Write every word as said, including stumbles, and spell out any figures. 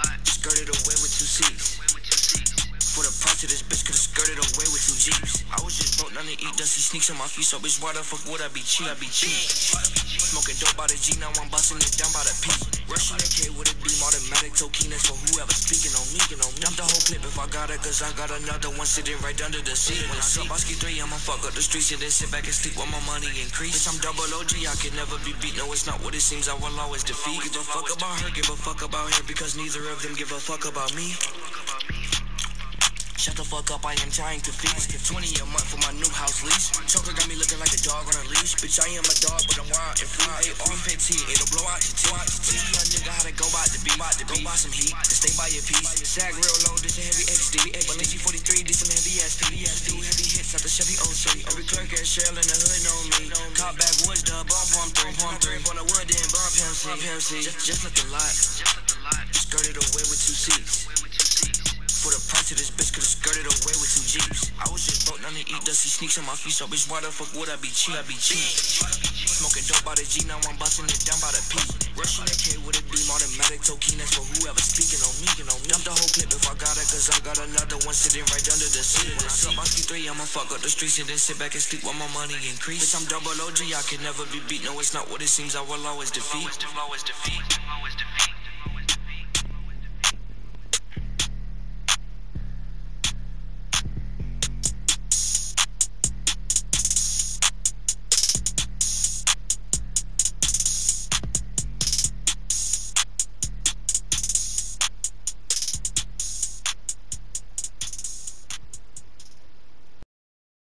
Skirted away with two seats. For the price of this bitch, could've skirted away with two Jeeps. I was just broke, nothing to eat, dusty sneaks on my feet. So bitch, why the fuck would I be cheap? I be cheap. Smoking dope by the G, now I'm busting it down by the P. Rushing the K with a beam, automatic, so keen. That's for whoever speaking on me, can on me. Dump the whole clip if I got it, cause I got another one sitting right under the seat. When I drop Bosky three, I'ma fuck up the streets and then sit back and sleep while my money increase. Bitch, I'm double O G, I can never be beat. No, it's not what it seems, I will always defeat. Give a fuck about her, give a fuck about her, because neither of them give a fuck about me. Shut the fuck up, I am trying to feast. twenty a month for my new house lease. Choker got me looking like a dog on a leash. Bitch, I am a dog, but I'm wild and free. A R fifteen, it'll blow out your teeth. Teach young nigga how to go by the beat. Go buy some heat, to stay by your piece. Sag real low, this a heavy X D. Balenci forty-three, this some heavy S P. Do heavy hits at the Chevy O three. Every clerk at Shell in the hood know me. Caught back woods, dub, bump, pump three. Pump three, on the wood, then bump him, see. Just, just nothing lot. Skirted away with two seats. For the price of this bitch, could've skirted away with two Jeeps. I was just broke, nothing to eat, dusty sneaks on my feet. So bitch, why the fuck would I be cheap? I be cheap. Smoking dope by the G, now I'm busting it down by the P. Rushing the K with a beam, automatic, so keen. That's for whoever speaking on me, can on me. Dump the whole clip if I got it, cause I got another one sitting right under the seat. When I drop Bosky three, I'ma fuck up the streets and then sit back and sleep while my money increase. Bitch, I'm double O G, I can never be beat. No, it's not what it seems, I will always defeat. Always defeat. Always defeat.